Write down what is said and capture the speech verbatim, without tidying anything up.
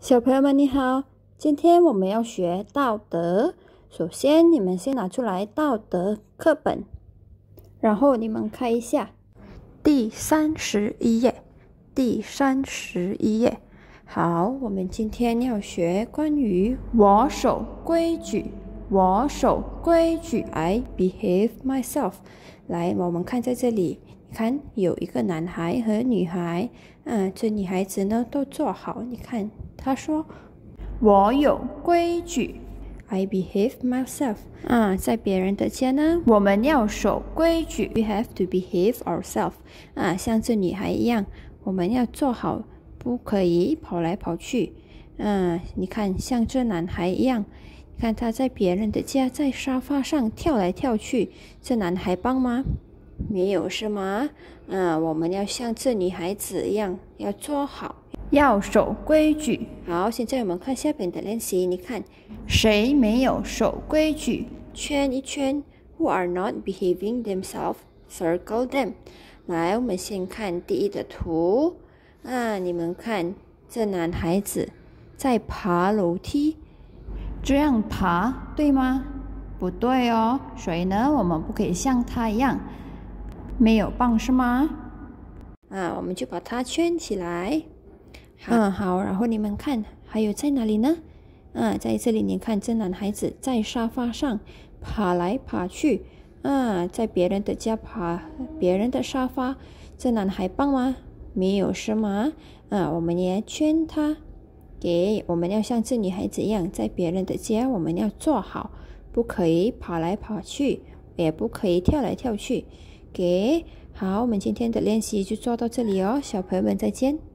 小朋友们你好，今天我们要学道德。首先，你们先拿出来道德课本，然后你们看一下第三十一页，第三十一页。好，我们今天要学关于我守规矩，我守规矩 I behave myself。来，我们看在这里，你看有一个男孩和女孩，啊，这女孩子呢都坐好，你看她说我有规矩 I behave myself。 啊，在别人的家呢，我们要守规矩 We have to behave ourselves。 啊，像这女孩一样，我们要做好，不可以跑来跑去。啊，你看像这男孩一样，你看他在别人的家，在沙发上跳来跳去，这男孩棒吗？没有是吗？啊，我们要像这女孩子一样，要做好，要守规矩。好，现在我们看下边的练习，你看谁没有守规矩，圈一圈。 Who are not behaving themselves, circle them。 来，我们先看第一的图啊，你们看这男孩子在爬楼梯，这样爬对吗？不对哦，所以呢，我们不可以像他一样没有棒是吗？啊，我们就把它圈起来。嗯，好，然后你们看还有在哪里呢？啊，在这里你看这男孩子在沙发上爬来爬去，啊，在别人的家爬别人的沙发，这男孩棒吗？没有是吗？啊，我们也圈他，给我们要像这女孩子一样，在别人的家我们要做好，不可以跑来跑去，也不可以跳来跳去。给好，我们今天的练习就做到这里哦，小朋友们再见。